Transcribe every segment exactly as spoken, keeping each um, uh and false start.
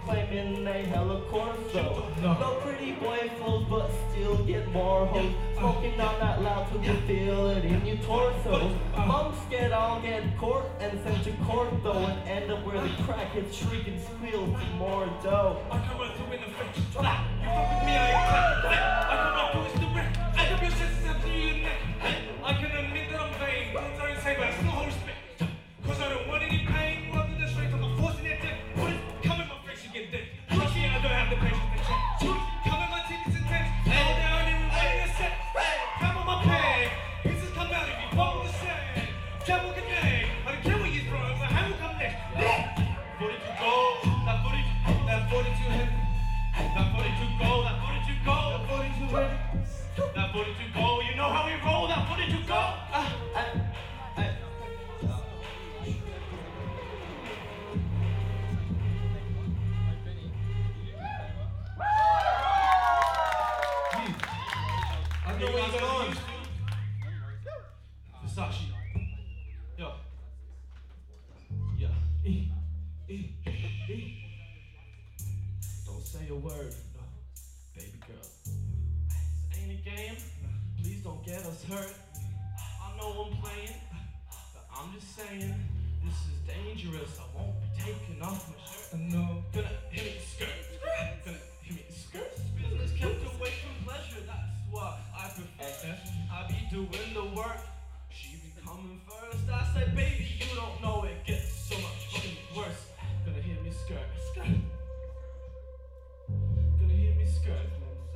claiming they hella corso. No. no pretty boy fools, but still get more hoes. Smoking on that loud till you feel it in your torso. Mom's scared I'll get caught and sent to court though, and end up where the crackheads shriek and squeal for more dough. I come run through in the face. You fuck with me, I ain't clapping. I come run through it's the ring. I can be sensitive to your neck. I can admit that I'm vain. Don't try and say, but I still hold respect. Cause I don't want any pain. Rather than straight from the force in your dick. Put it, come in my face, you get dead. Trust me, I don't have the patience to check. Come in my teeth, it's intense. Hold down every way in a set. Come on my pen. Pieces come out if you follow the sand. Devil can name. I don't care what you throw, but how will come next? forty-two gold, that forty-two, that forty-two heavy. That forty-two gold, that forty-two gold, that forty-two heavy. That forty-two gold, you know how we roll, that forty-two gold. Ah, ah, ah. I know where you're going. Versace. Yo. Yeah. E. E. E. Don't say a word. No. Baby girl. This ain't a game. Please don't get us hurt. I know I'm playing, but I'm just saying this is dangerous. I won't be taking off my shirt. No. Gonna hit me skirt. Gonna hit me skirt. Business kept away from pleasure. That's what I prefer. I be doing the work. She be coming first. I say, baby, you don't know it gets so much fucking worse. Gonna hit me skirt. Skirt. Gonna hit me skirt.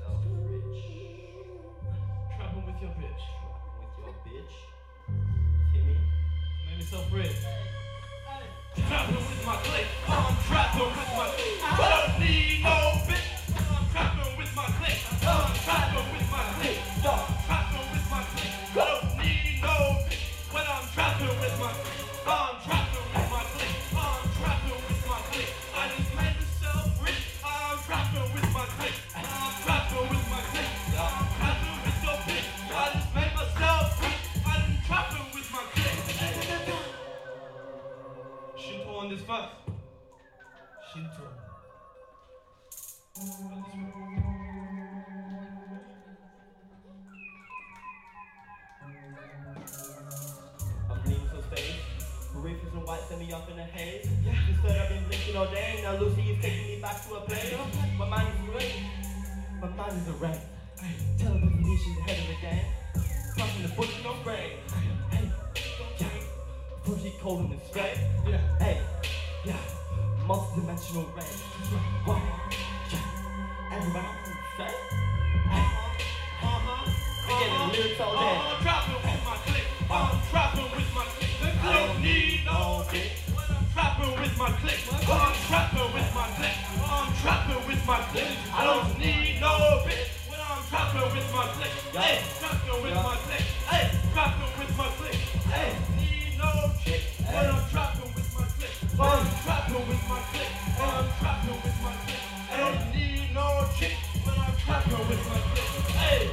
Trapping with your bitch. With your bitch? Hit me? Make myself rich. Trapping with my clique. I'm trapping with my clique. I don't need no bitch. I'm trapping with my clique. I'm trapping with my clique. I'm trapping with my clique. I don't need no bitch. When I'm trapping with my clique. I'm trapping with my clique. I'm trapping with my clique. I just made myself rich. I'm trapping with my clique. I'm trapping with my clique. I'm trapping with your bitch. I just made myself rich. I'm trapping with my clique. Shinto on this verse. Shinto. I'm bleeding so space. Griffith and white send me off in a haze. Instead I've been blinking all day. Now Lucy is taking me back to a place. My mind is red. My mind is a red. Television she's ahead of the game. Crossing the bush, no brain. Hey, yeah. First she cold in the straight. Yeah. Hey, yeah. Multi-dimensional rain. What? Yeah. Everybody say? Hey. Uh-huh. We getting lyrics all day. I'm trapping with my clique. I'm trapping with my clique. I don't need no bitch. When I'm trapping with my clique. I'm trapping with my clique. I'm trapping with my clique. I don't need no bitch. When I'm trapping with my clique. Hey, trapping with my clique. Hey, trapping with my clique. Hey, need no chick. When I'm trapping with my clique. I'm trapping with my clique. I'm trapping with my clique. I don't need no chick. When I'm trapping with my clique. Hey.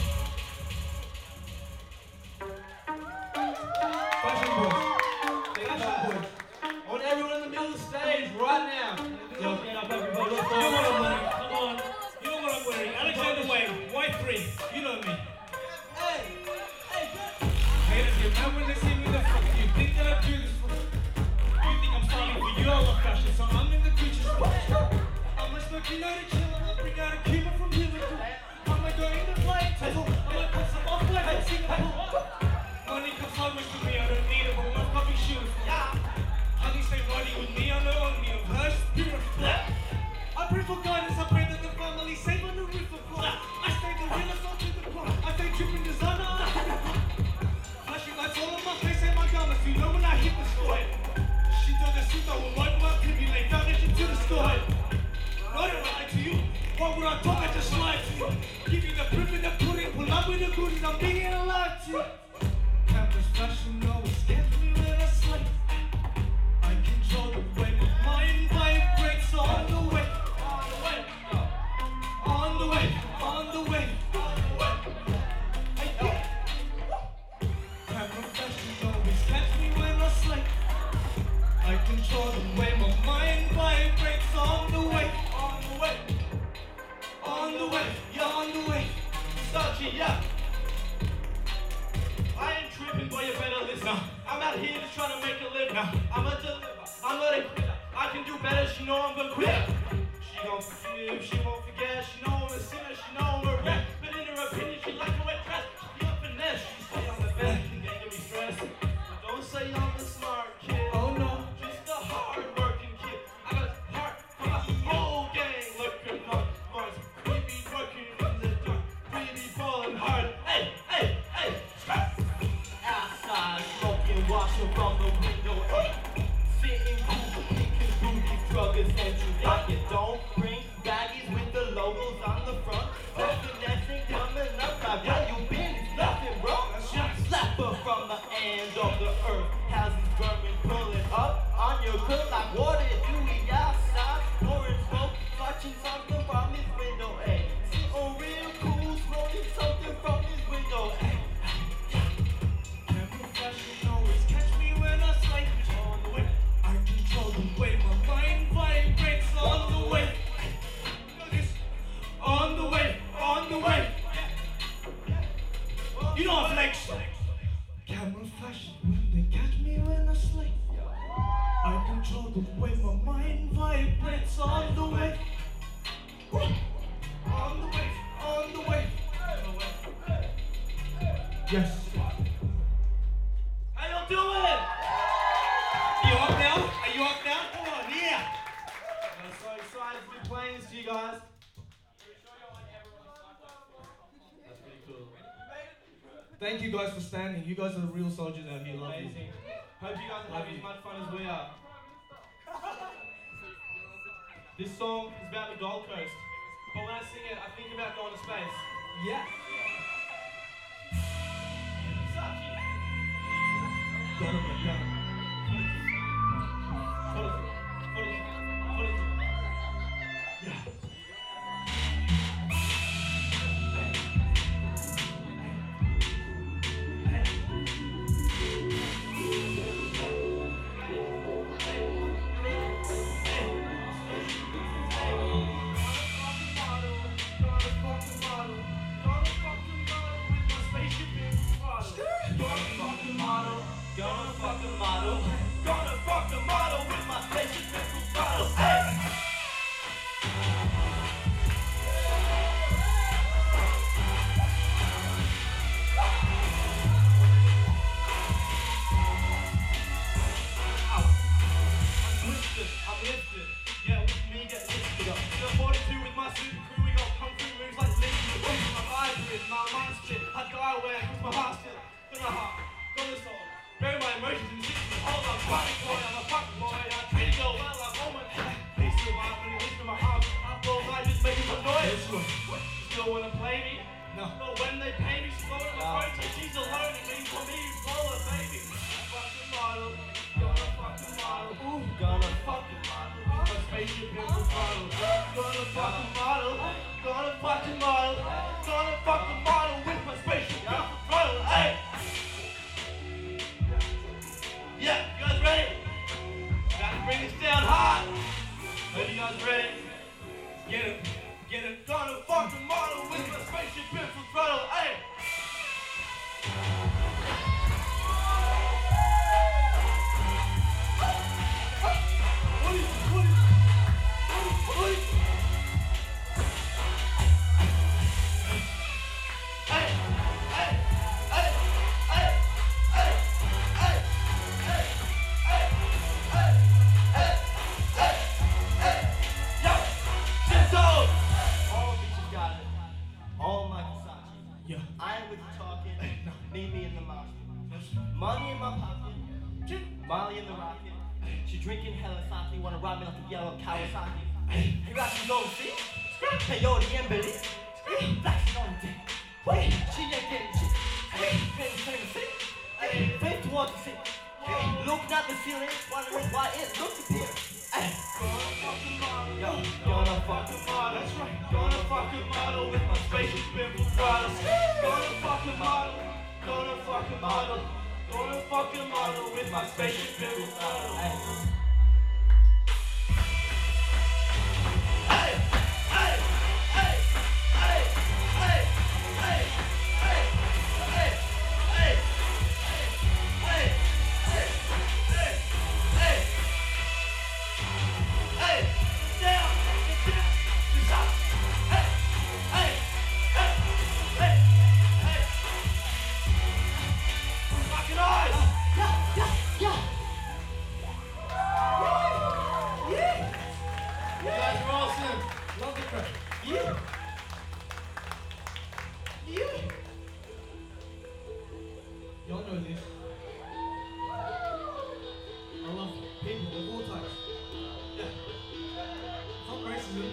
Fashion boys. Fashion boys. I want everyone in the middle of the stage right now. Yo, get up everybody. You know what I'm wearing. Come on. You know what I'm wearing. Alexander Wayne, white three. You know me. Hey, hey, Haters get mad when they see me the fuck. You think that I do this for you think I'm styling for you all of fashion, so I'm in the creature's I'm a smoking out a chill, I'm gonna bring out a keeper from Liverpool. I'm gonna go in the flying table, I'm gonna put some off like I'm Singapore. Money comes home with me, I don't need it, but my puppy shoes. Honey stay riding with me, I know only of her beautiful. I pray for guidance, I pray that the family save on the roof of God. I stay the realest all to the core, I stay tripping designer. Flashing lights all on my face and my garments, you know when I hit the sky. She told the suit I will wipe my baby, lay down into the sky. Not a lie to you, why would I talk, I just lie to you. Give you the proof in the pudding, pull up with the goodies, I'm being alive to you. Campus fashion always gets me when I slay. I control the way my mind vibrates on the way. On the way, on the way, on the way, on the way. Hey, campus fashion always gets me when I slay. I control the way my mind vibrates on the way. she know I'm gonna quit. She gon' forgive, she won't forget. She know I'm a sinner, she know I'm a rat. But in her opinion, she like a wet dress. She a finesse, she say I'm the best. You can't get me stressed. But don't say I'm the smart kid. Oh no, just a hard working kid. I got a heart for my whole gang. Looking on Mars, we be working in the dark. Really falling hard. Hey, hey, hey, scrap. Outside, smoking, watching from the window. Hey. Sitting cool, picking through these druggers and you like it. Don't bring baggies with the logos on the front. Nothing that ain't coming up. Like where you been? It's nothing wrong. Slap her from the end of the earth. Houses burning, pulling up on your grill like what it do we outside? Pouring smoke, watching something from his window. Hey, sitting real cool, smoking something from his window. Hey. Camera flashing always catch me when I slide on the way. I control the way my mind vibrates on the way. Look this, on the way, on the way. You know I'm flex. Camera flashing when they catch me when I slip. I control the way my mind vibrates on the way. On the way, on the way. Yes. How y'all doing? You up now? Are you up now? Come on, yeah. I'm so excited to be playing this to you guys. That's pretty cool. Thank you guys for standing. You guys are the real soldiers out here. Love you. Amazing. Hope you guys are having as much fun as we are. This song is about the Gold Coast, but when I sing it, I think about going to space. Yeah. Got him, got him. What is it? What is it? What is it? Yeah. Gonna fuck the model, gonna fuck the model with my spaceship pistol throttle. Hey! I'm lifted, I'm lifted. Yeah, with me get lifted up. The forty-two with my super crew, we got kung fu moves like lifted. I'm hybrid, my mind split. I die away, cause my heart still. Got my heart, got the soul. Bury my emotions in systems. Hold on, party boy, I'm a fuck boy. I treat you well, I'm home and peace of mind when you listen to my heart. Up all night, just making some noise. Still wanna play me? No. But when they pay me, she's blowing on my phone, so she's alone. It means for me, you blow her, baby. Fucking model, gonna fucking model. Ooh, gonna fucking model. My spaceship in the throttle. Gonna fucking model, gonna fucking model. Gonna fucking model with my spaceship in the throttle. Hey! Yeah, you guys ready? About to bring this down hard. Hope you guys ready? Get it, get it. Gonna fucking model with my spaceship in full throttle. Hey! What is, what is, what is, what is? Hey, hey, hey, hey, hey, hey. All bitches got it. All my Versace. Yeah. I ain't with you talking. Meet me in the mosh pit. Money in my pocket. Molly in the rocket. She drinking hella sake. Wanna ride me like a yellow Kawasaki. Hey, Rocky's overseas. Hey, yo, the Emily. Flashing on the dick. Wait, she ain't getting shit. Hey, hey, turn the seat. Hey, face towards the seat. Hey, looking at the ceiling, wondering why it looks appealing. Hey, Gonna fucking model. yo, Gonna fucking model. That's right. Gonna fucking model with my spaceship in full throttle. Gonna fucking model. Gonna fucking model. Gonna fucking model with my spaceship in full throttle. hey. Hey, hey, hey, hey, hey, hey, hey, hey, hey, hey, hey, hey, hey, hey. guys are awesome. Love the crowd. Yeah. Yeah. Y'all know this. I love people of all types. Yeah. Fuck racism.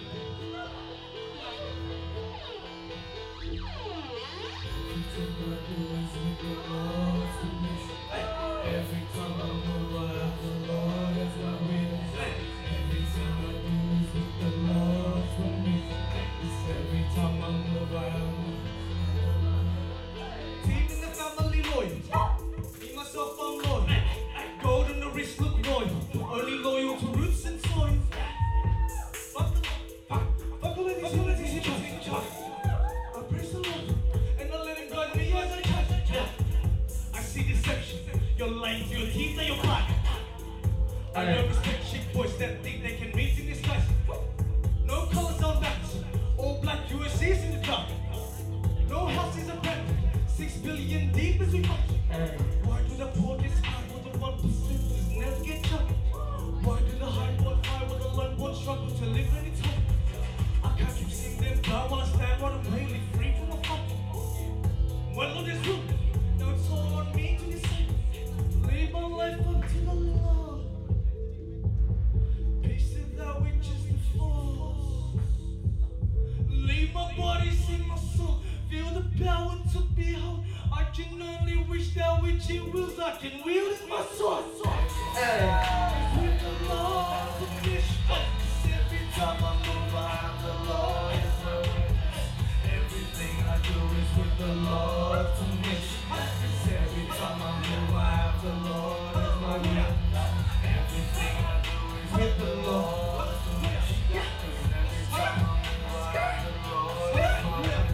Every time I move, I have the Lord as my witness. Everything I do is with the Lord's permission. Every time I move, I have team in the family loyal. Me, myself, I'm loyal. Gold on the wrist, look royal. Only loyal to roots and soil. Fuck the fuck. Fuck all of these abilities in charge. I praise the Lord and I let him guide me as I judge. I see deception. You're lying to your teeth and your black. I don't respect chick boys that think they can meet in this place. No colors on backs. All black U S Cs in the dark. No houses abandoned. Six billion deep as we go. Why do the poor get scarred while the one percenters never get chucked? Why do the high born fly while the low born struggle to live in its home? I can't keep seeing them die while I stand while I'm plainly free from the fuck. One Lord is rule. Now it's all on me to decide. Leave my life up to the Lord. Peace to that which is the force. Leave my body, sing my soul. Feel the power to behold. I can only wish that which He wills I can wield is my sword. Hey. With the Lord to fish. Every time I move, I have the Lord as my witness. Everything I do is with the Lord to miss. Every time I move, I have the Lord as my witness. Everything I do is with the Lord to miss. Every time I move, I have the Lord as my witness.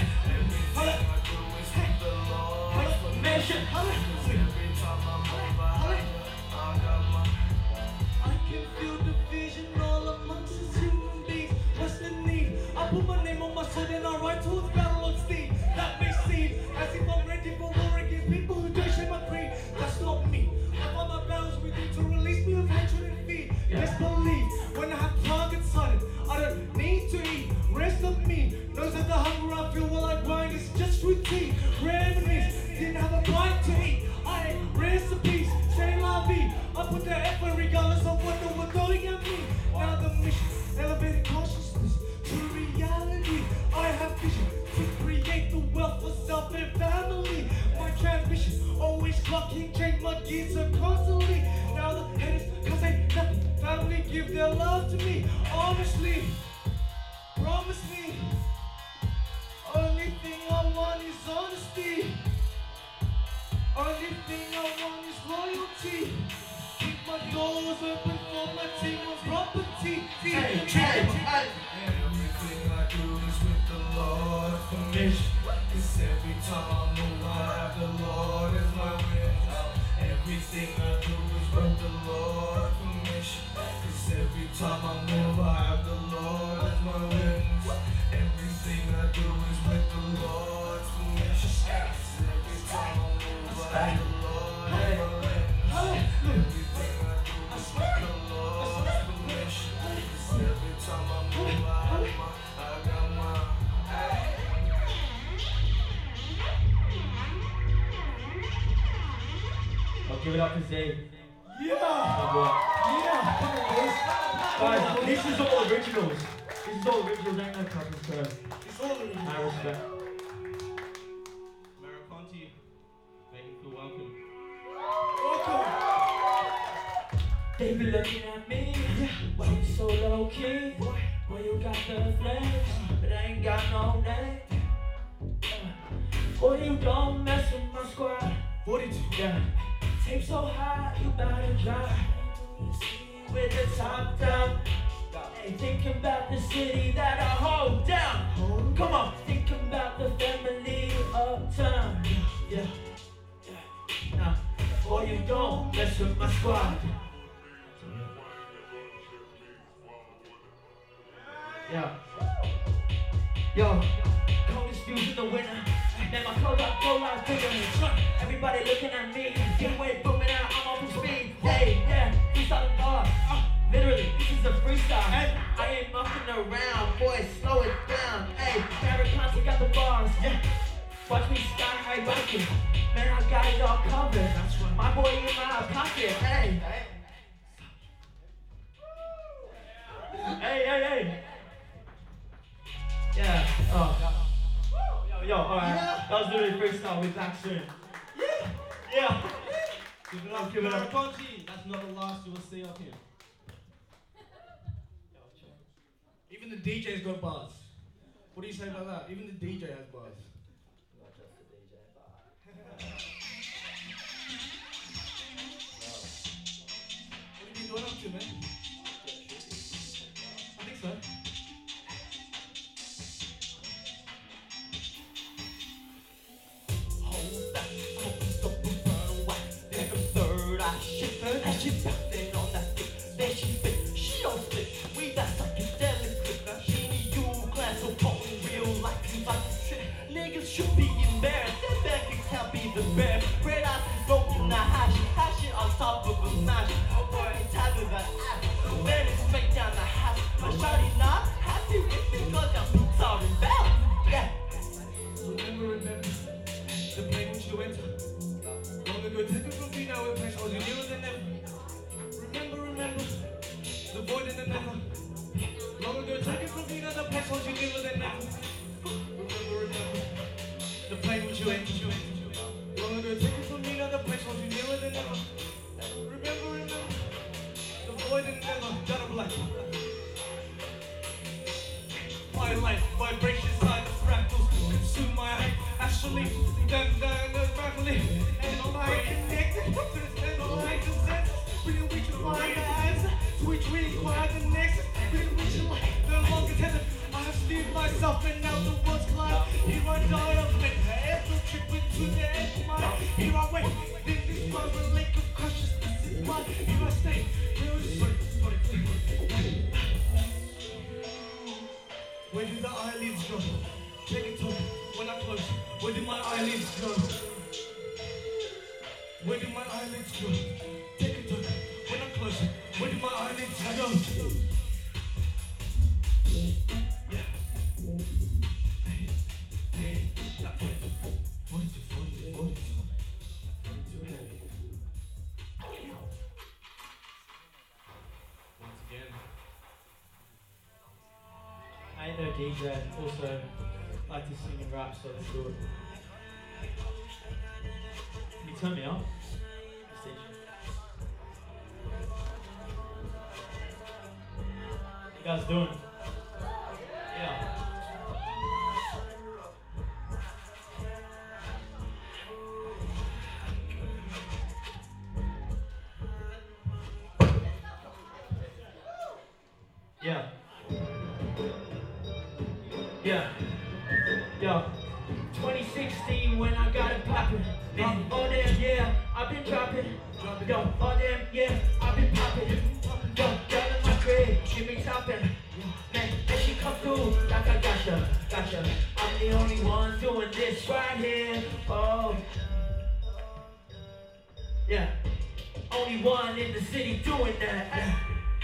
Every time I move, I got my. I can feel the vision all amongst us human beings. What's the need? I put my name on my sword and I ride towards battle on steed. That may seem as if I'm ready for war against people who don't share my creed. That's not me. I find my battles within to release me of hatred and fear. Best believe when I have targets sighted, I don't need to eat. Rest of me knows that the hunger I feel while I grind is just routine. Rare enemies didn't have a bite to eat. I ate recipes, say la vie. I put the effort regardless of what they were throwing at me. Now the mission, elevated consciousness to reality. I have vision to create the wealth for self and family. My transmission always clocking, change my gears so constantly. Now the haters cause ain't nothing. Family give their love to me. Honestly, promise me. Only thing I want is honesty. Only thing I want is loyalty. Keep my doors open for my team on property. Hey, hey, hey. Everything I do is with the Lord's permission. Cause every time I move, I have the Lord as my witness. Everything I do is with the Lord's permission. Cause every time I move, I have the Lord as my witness. Everything I do is with the Lord's permission. Cause every time I move, I have the Lord as my witness. Everything I do is with the Lord's permission. Cause every time I move, I have my, I got my. I'll give it up to Zay. Yeah! Oh, Yeah! guys, this is all originals. This is all originals, ain't no copy, so It's all in I respect. Mariconti, make you feel welcome. They be looking at me, why you so low key? Why you got the flames, but I ain't got no name. Boy, you don't mess with my squad. forty-two. Yeah. Tape so high, you better drop. With the top down. Ain't thinking about the city that I hold down. Come on, thinking about the family uptown. Yeah, yeah. Nah, boy, you don't mess with my squad. Yeah. Yo, coldest views in the winter. Then my clothes up, go out, bigger than truck. Everybody looking at me. Get away, booming out, I'm on full speed. Hey, yeah, we started hard. Uh, Literally, this is a freestyle. Hey, I ain't mucking around, boy, slow it down. Hey, Barry Conti got the bars. Yeah. Watch me sky high rocking. Man, I got it all covered. That's right. My boy in my pocket. Hey. Hey, hey, hey. Yeah. Oh. Yo, yo, alright. Yeah. That was literally freestyle. We're back soon. Yeah. Yeah. Give it up, give it up. Conti, that's not the last you will see up here. Even the D J's got bars. What do you say about that? Even the D J has bars. Not just the D J, but... What have you been doing up to, man? I think so. Hold that, hold stop and run away. Like a third eye shit, third eye shit, bouncing on that dick. Then she fit, she don't fit. We that psychedelic. So potent, real life, you like to trip. Niggas should be embarrassed. That back can can't be the bear. Red eyes and smoking the hash. Hash it on top of a smash. Oh boy, it's time with an ass. Man, it's straight down the house. My shawty not happy with me cause I'm pizza and bell. Yeah. Remember, remember the plane which you went to. Long ago, take it from me now, it was you nearer than ever. Remember, remember the void in the never. Long ago, take it from me now, the place was you nearer than ever. Remember, remember the plane which you entered. Long ago, take it from me now, the place was you nearer than ever. Remember, remember the void in the never. Done a black. My life, vibration, silent fractals consume my height. Actually, down, down, down, rapidly. And all I connected to the stand, all I consent. Really reach my eyes, to which we require the next. Really reach life, no longer tender. I have steered myself and now the world's collide. Here I die of it, every trip into the edge of my life. Here I wait, then this my lake of consciousness is mine. Here I stay, here is funny, funny, funny. Where do the eyelids go? Take it to me when I close. Where do my eyelids go? Where do my eyelids go? Take it to me when I close. Where do my eyelids go? Yeah. Hey, hey, that forty-two, forty-two, forty-two. Once again. I ain't no D J, also like to sing and rap, so let's do it. Can you turn me on? What you guys doing? Yeah. Yeah. Yeah. Yo. twenty sixteen when I got it poppin'. Man, oh damn, yeah, I've been dropping. Yo, oh damn, yeah, I've been popping. Yo, girl in my crib, give me topping. Man, and she come through like I gotcha, gotcha. I'm the only one doing this right here. Oh. Yeah. Only one in the city doing that.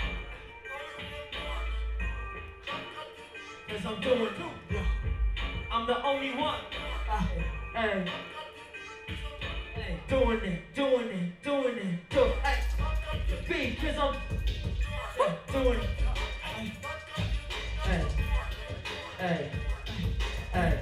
Cause I'm doing it. I'm the only one. Uh, hey. Hey. Doing it, doing it, doing it, doing it. Hey. Because I'm hey, doing it. Hey. Hey. Hey.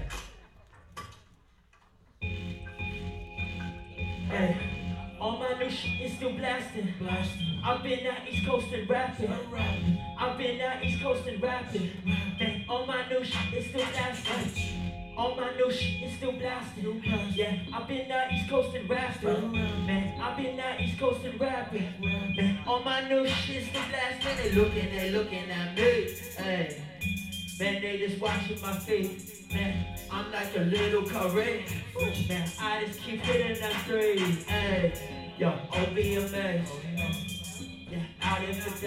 Hey. All my new shit is still blasting. Blasting. I've been out East Coast and rapping. I've been out East Coast and rapping. Hey, all my new shit is still blasting. All my new shit is still blasting. Yeah, I've been out East Coast and rapping. Man, I've been out East Coast and rapping. Man, all my new shit is still blasting. They looking, they looking at me. Hey, man, they just watching my face. Man, I'm like a little curry. Man, I just keep hitting them threes. Hey, yo, O B M A. Yeah, out in the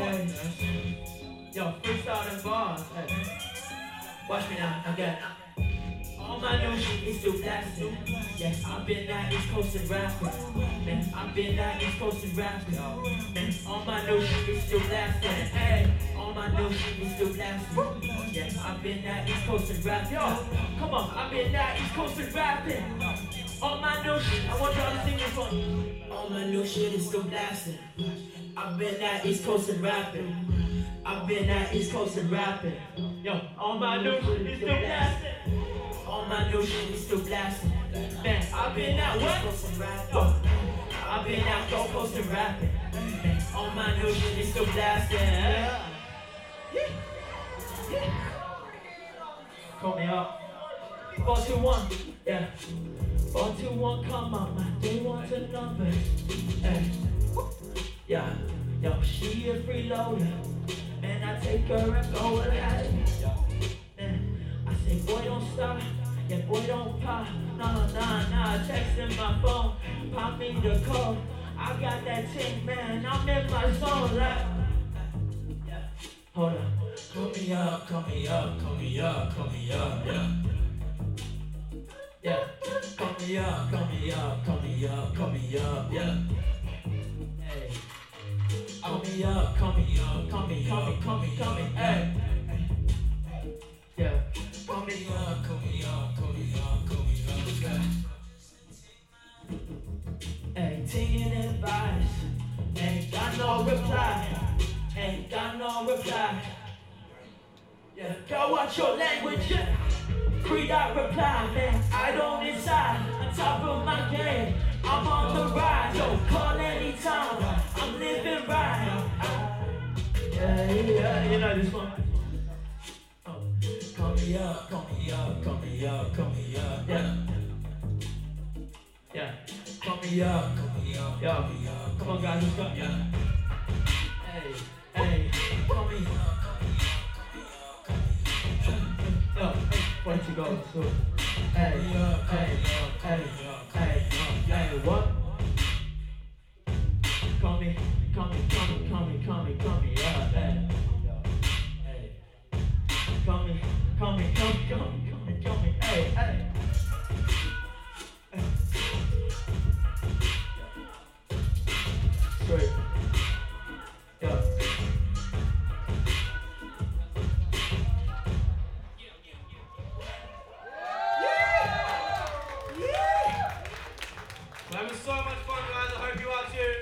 day. Yo, freestyle and bars. Hey. Watch me now, okay. All my new shit is still blasting. Yeah, I've been out East Coast and rapping. Man, I've been out East Coast and rapping. Man, all my new shit is still blasting. Hey, all my new shit is still blasting. Yeah, I've been out East Coast and rapping. Yo, come on, I've been out East Coast and rapping. All my new shit, I want y'all to sing this one. All my new shit is still blasting. I've been out East Coast and rapping. I've been out East Coast and rapping. Yo, all my new shit is still blasting. All my new shit is still blasting. Man, I've been out West Coast and rapping. Oh, I've been out Gold Coast and rapping. Man, all my new shit is still blasting. Yeah. Yeah. Call me up. four two one, yeah. four two one, come on, man. They want a number. Hey. Yeah. Yo, she a freeloader. And I take her and go ahead. Man, I say, boy, don't stop. Yeah, boy, don't pop. Nah, nah, nah. Texting my phone. Pop me the code. I got that thing, man. I'm in my zone. Like, yeah. Hold on. Call me up, call me up, call me up, call me up, yeah. Yeah. Call me up, call me up, call me up, call me up, yeah. Hey. Call me up, call me up, call me, call me, call me, call me, hey. Yeah. Call me up, call me up, call me up, call me up, yeah. Hey, taking advice, ain't got no reply, ain't got no reply. Yeah, girl, watch your language, yeah. Free that reply, man, I don't inside, on top of my game, I'm on the rise, yo, call anytime, I'm living right. Yeah, yeah, you know this one. Oh, call me up, call me up, call me up, call me up, yeah. Yeah, call me up, call me up, yo, call me up. Come on guys, let's go, yeah. Hey, hey, call me up. Yo, where you go? So, hey, hey, hey, hey, hey, what? Call me, call me, call me, call me, call me, call me, yeah, hey, hey. Call me, call me, call me, call me, call me, call me, hey, hey. Straight. Yeah. That was so much fun, guys. I hope you are too.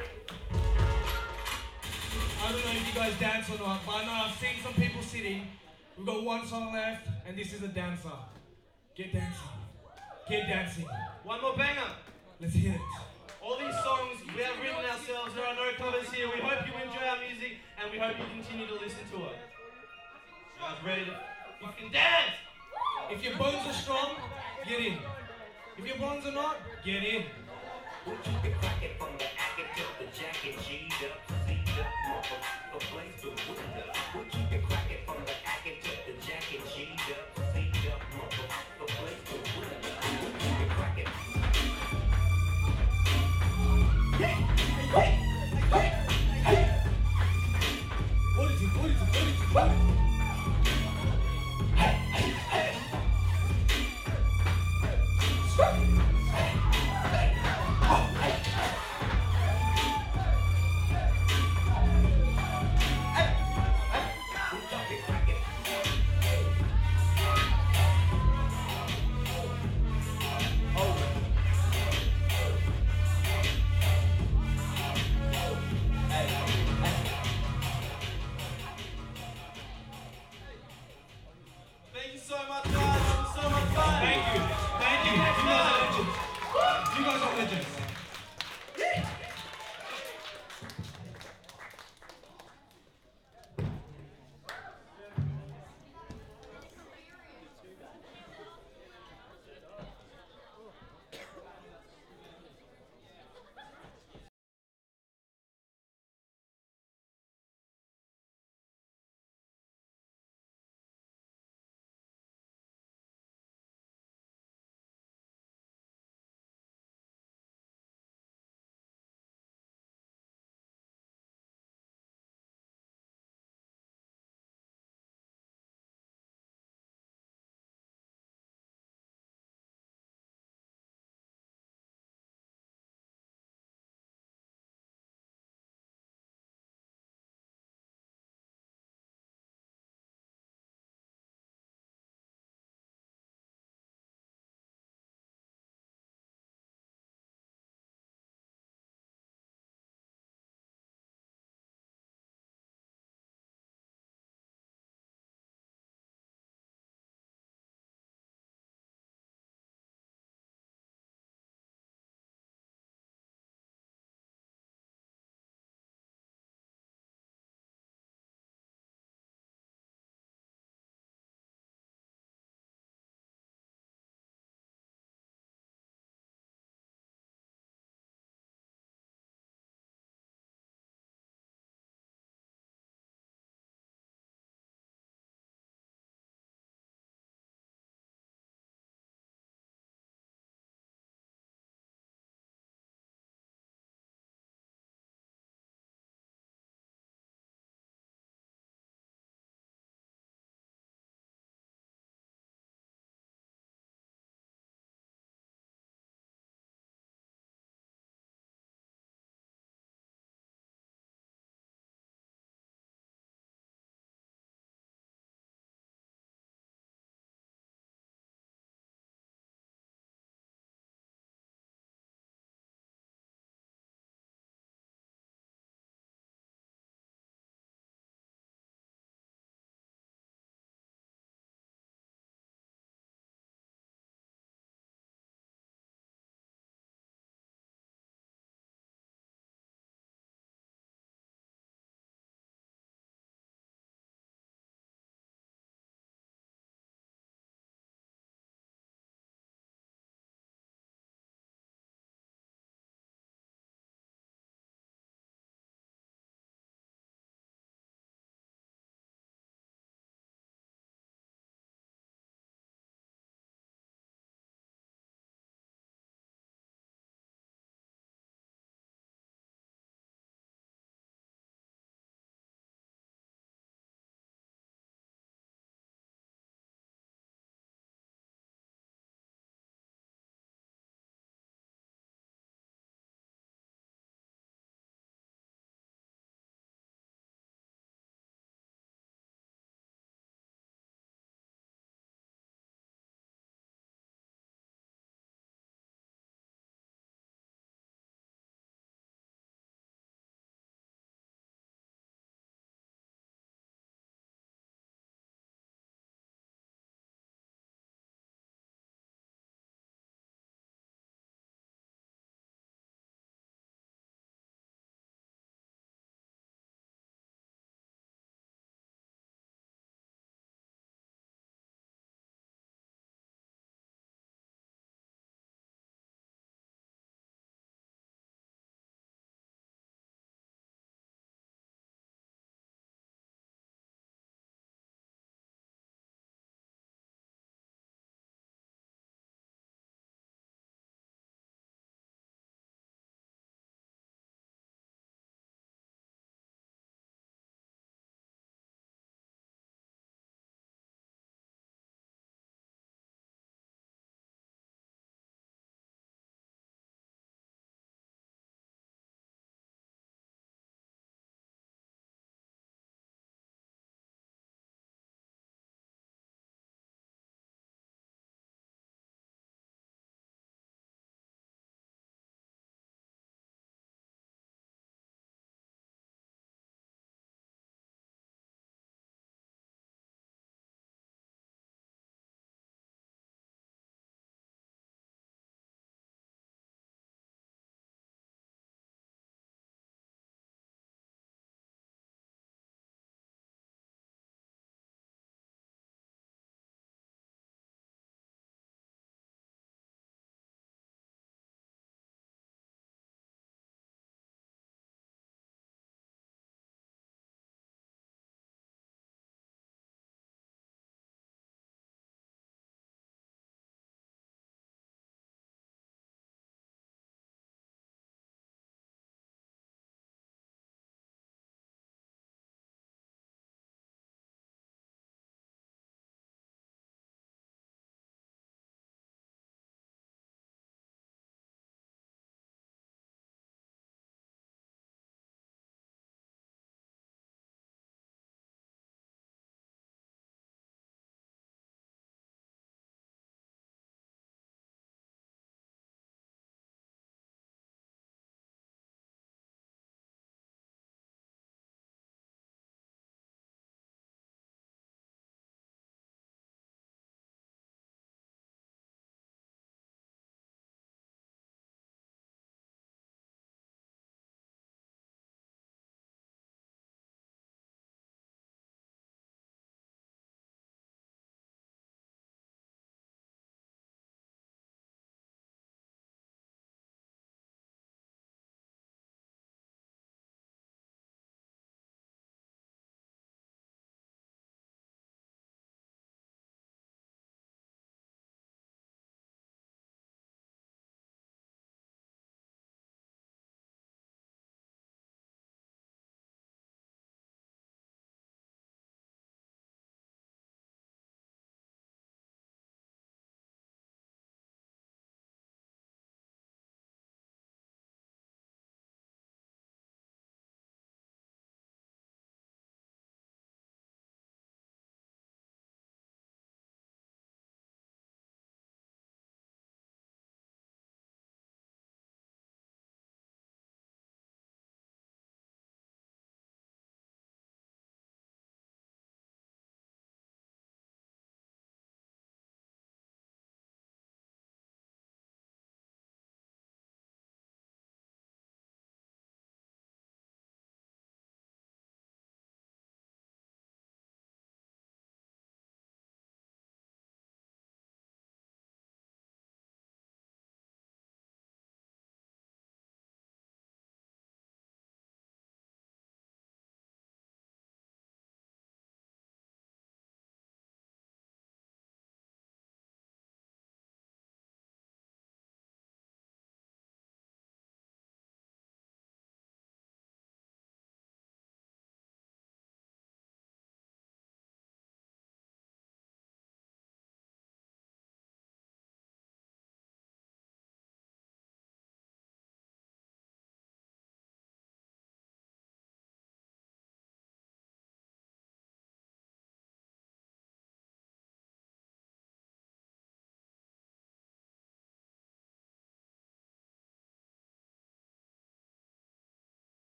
I don't know if you guys dance or not, but I know I've seen some people sitting. We've got one song left, and this is a dancer. Get dancing. Get dancing. One more banger. Let's hit it. All these songs we have written ourselves. There are no covers here. We hope you enjoy our music and we hope you continue to listen to it. You guys ready to fucking dance? If your bones are strong, get in. If your bones are not, get in. We'll keep it cracking from the acting to the jacket, G'd up, C'd up, motherfucker, blaze the wood up. We'll keep it cracking from the acting to the jacket, G'd up, C'd up, motherfucker, blaze the wood up. We'll keep it cracking. Hey, hey, hey, hey. What is it? What is it? What is it? What is it? Hey, hey, hey. Thank you so much, guys. It was so much fun. Thank you. Thank you. You guys are legends. You guys are legends.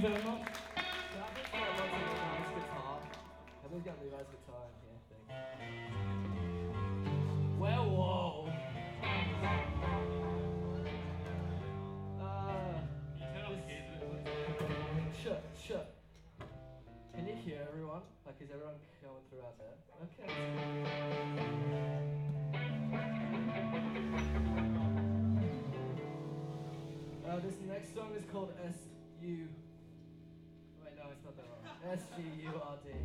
very much. Yeah, I think I want to Levi's guitar. Have we got Levi's guitar in here? Thanks. Well, whoa. Uh, You turn off the keys a bit, please. shut, shut. Can you hear everyone? Like, is everyone going through out there? Okay. Uh, this next song is called S U. Wait, no, it's not that one. S G U R D.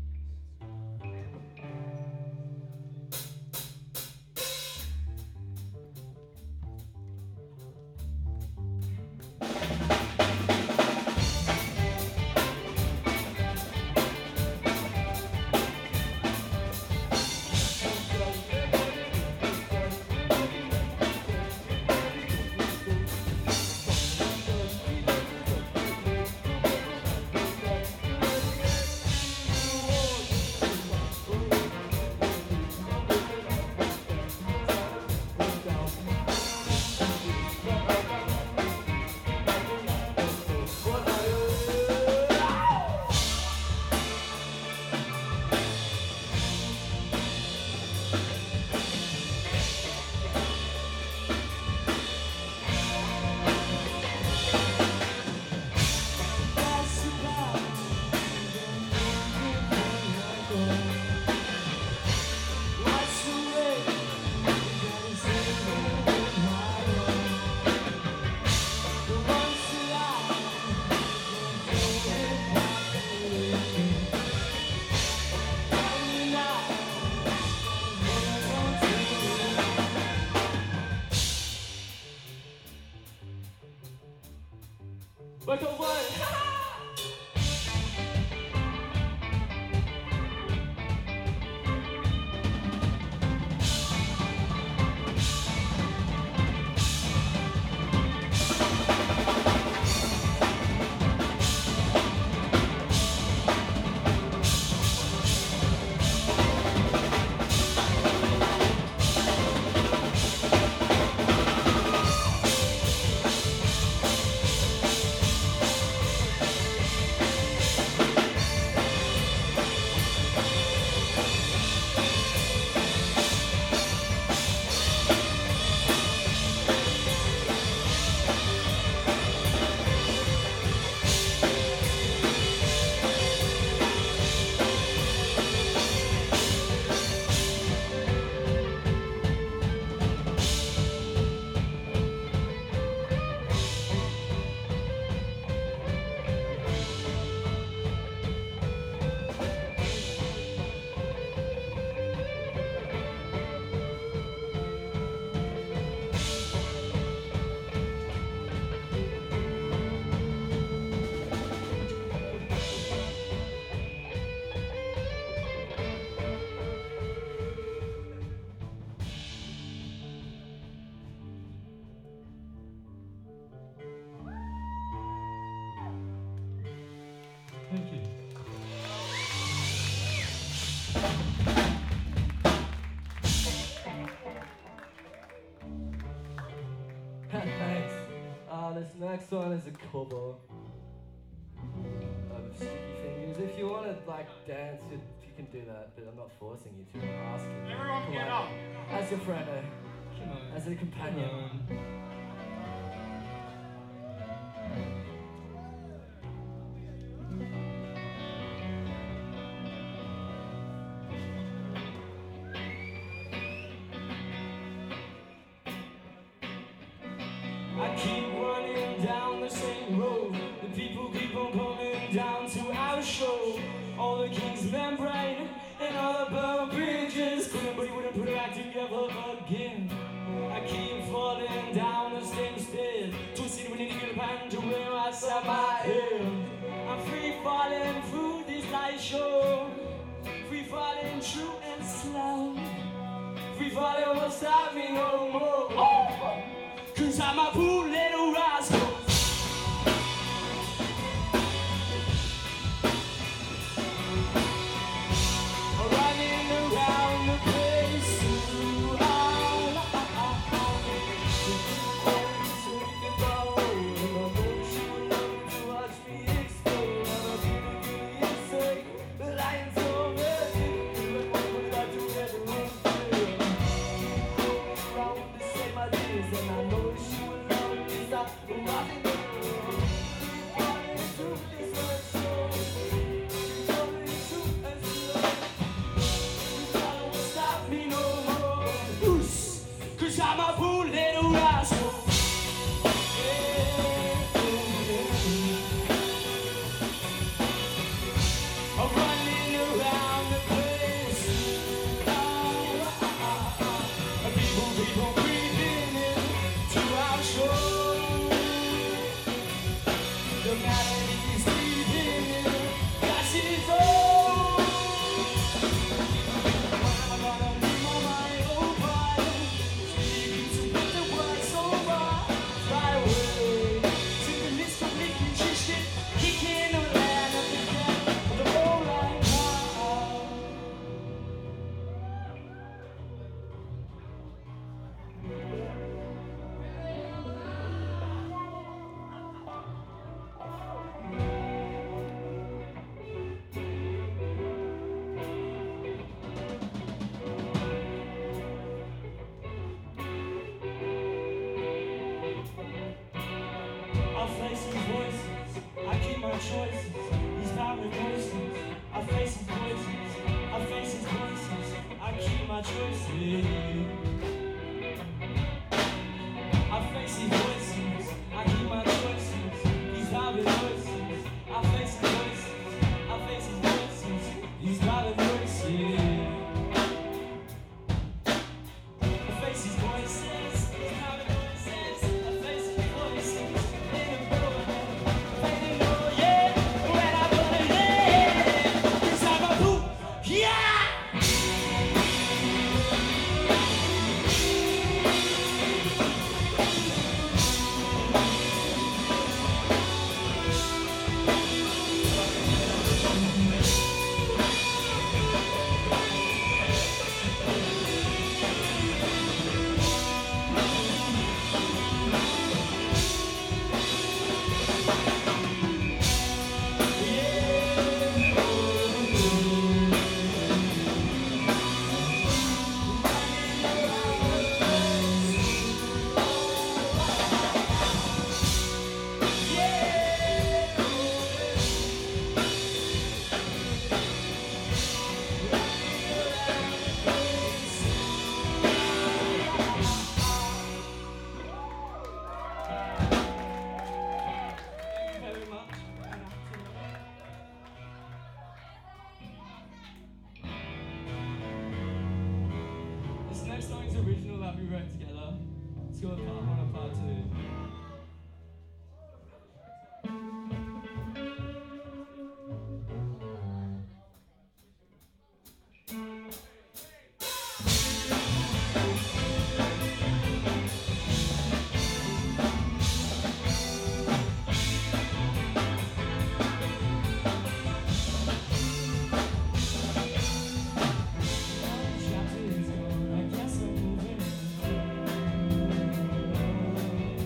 Michael White! Thank you. Thanks. Uh, this next one is a cover of Sticky Fingers. If you want to like dance, you, you can do that, but I'm not forcing you to. I'm asking you. Everyone Come get on. up. As your friend, uh, Come on. as a companion. Come on. I keep running down the same road. The people keep on coming down to our show. All the kings membrane and all the burnt bridges. Couldn't but he wouldn't put it back together again. I keep falling down the same stairs. Twisted with any good pan to where I set my head. I'm free falling through this light show. Free falling true and slow. Free falling won't stop me no more. Oh. Cause I'm a poor little rascal. Running around the place too hard. So you can go, and I know you would love to watch me explode. I face his voices, I keep my choices. These power voices, I face his voices, I face his voices, I keep my choices. I face his voices, I keep my choices. These power voices, I face his voices, I face his voices. These power voices, I face his voices, these power voices, I face his voices. This next song is original that we wrote together. It's called Part One and Part Two. Chapter is gone, I guess I'm moving on.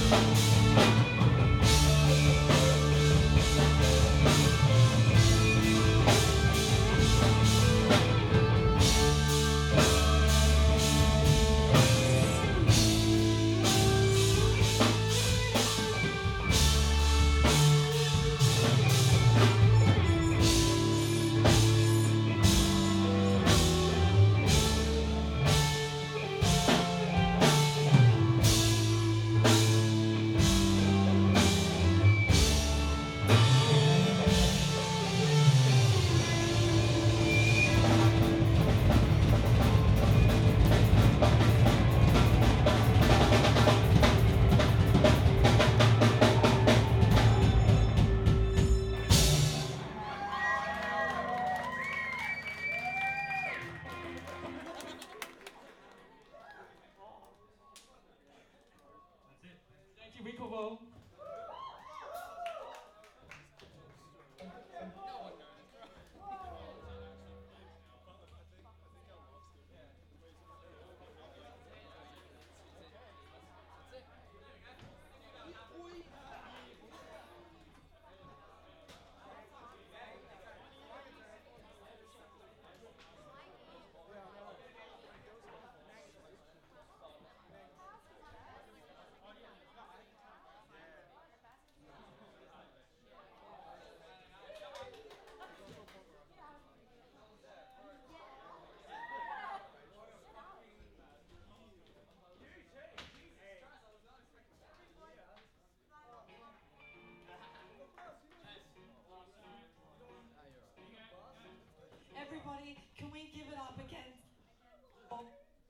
Everybody, can we give it up again? Oh.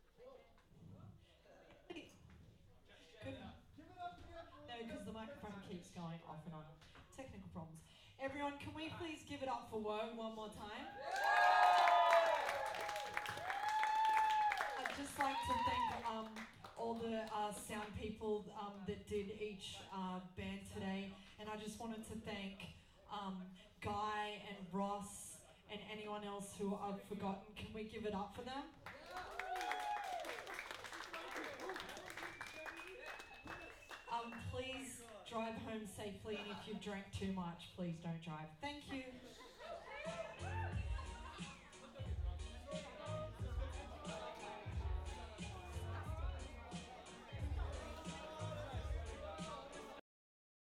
Good. No, because the microphone keeps going off and on. Technical problems. Everyone, can we please give it up for Woe one more time? I'd just like to thank um, all the uh, sound people um, that did each uh, band today, and I just wanted to thank um, Guy and Ross and anyone else who I've forgotten. Can we give it up for them? Um, please drive home safely, and if you've drank too much, please don't drive. Thank you.